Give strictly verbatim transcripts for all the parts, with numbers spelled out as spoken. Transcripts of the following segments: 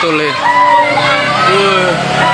betul ya. Uh.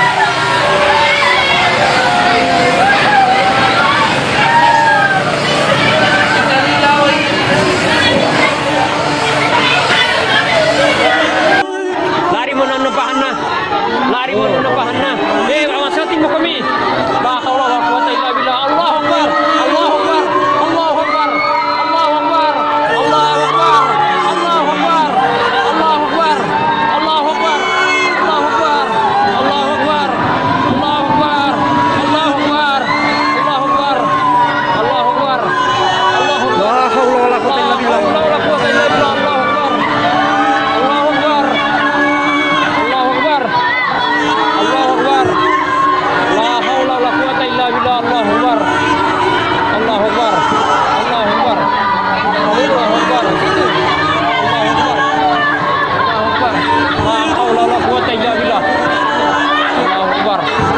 Lari mana pahanna, lari mana pahanna. Eh, awas hati mau kami. La haula wala quwata illa billah. Allahu akbar, Allahu akbar, Allahu akbar, Allahu akbar, Allahu akbar, Allahu akbar, Allahu akbar, Allahu akbar, Allahu akbar, Allahu akbar, Allahu akbar, Allahu akbar, Allahu akbar, Allahu akbar, Allahu akbar. La haula wala quwata illa billah. La haula wala quwata illa billah. Allahu akbar. Allahu akbar. Allahu akbar. La haula wala quwata illa billah. Allahu akbar. Allahu akbar. Allahu akbar. Allahu akbar. Allahu akbar. Allahu akbar. La haula wala quwata illa billah. Allahu akbar.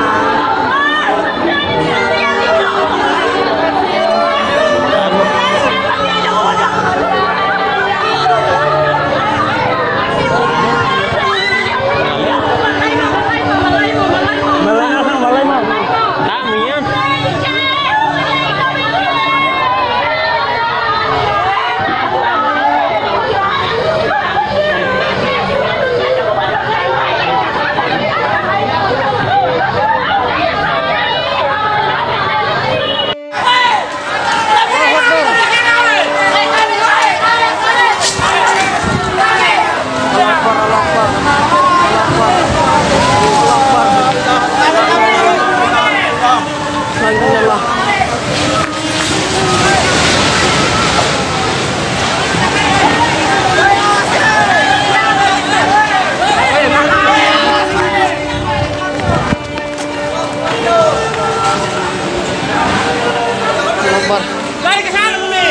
Lari ke sana Bumi.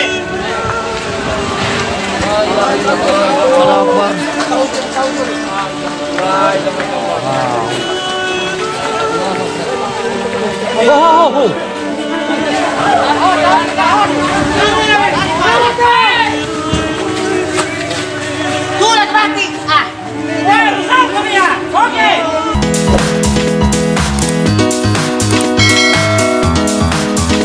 Oh, oh, oh.